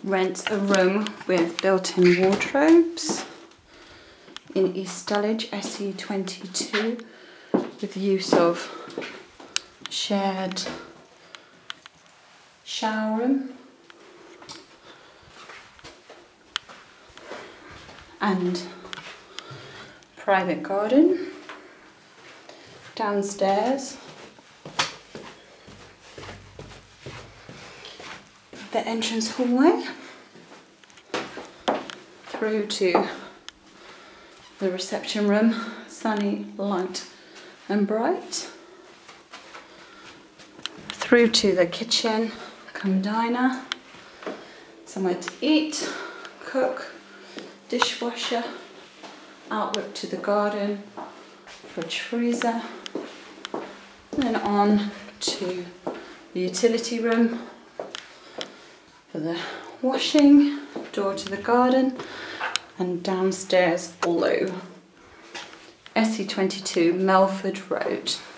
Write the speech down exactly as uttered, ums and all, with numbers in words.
rent a room with built-in wardrobes in East Dulwich, S E twenty-two, with use of shared shower room and private garden. Downstairs, the entrance hallway through to the reception room, sunny, light and bright, through to the kitchen come diner, somewhere to eat, cook, dishwasher, outlook to the garden, fridge freezer, and then on to the utility room for the washing, door to the garden, and downstairs below. S E twenty-two Melford Road.